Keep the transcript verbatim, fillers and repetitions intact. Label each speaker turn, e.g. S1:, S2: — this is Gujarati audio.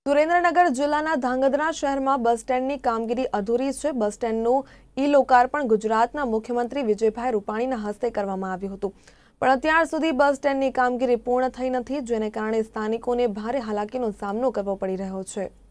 S1: સુરેન્દ્રનગર જિલ્લાના ધાંગધ્રા શહેરમાં બસ સ્ટેન્ડની કામગીરી અધૂરી છે। બસ સ્ટેન્ડનું ઈ-લોકાર્પણ ગુજરાતના મુખ્યમંત્રી વિજયભાઈ રૂપાણીના હસ્તે કરવામાં આવ્યું હતું, પણ અત્યાર સુધી બસ સ્ટેન્ડની કામગીરી પૂર્ણ થઈ નથી, જેને કારણે સ્થાનિકોને ભારે હાલાકીનો સામનો કરવો પડી રહ્યો છે।